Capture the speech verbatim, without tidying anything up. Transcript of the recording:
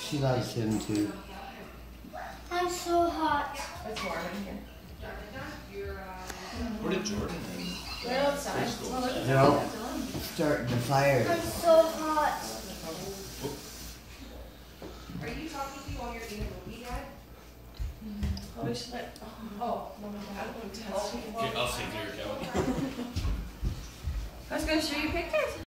She likes him too. I'm so hot. It's warm in here. Where did Jordan and They're outside. Crystal Well, look at They're all starting the fire. I'm so hot. Are you talking to while you're eating a movie, Dad? Oh, we should let, oh, no, my dad won't test me. Okay, I'll see if you're Kelly. I was gonna show you pictures.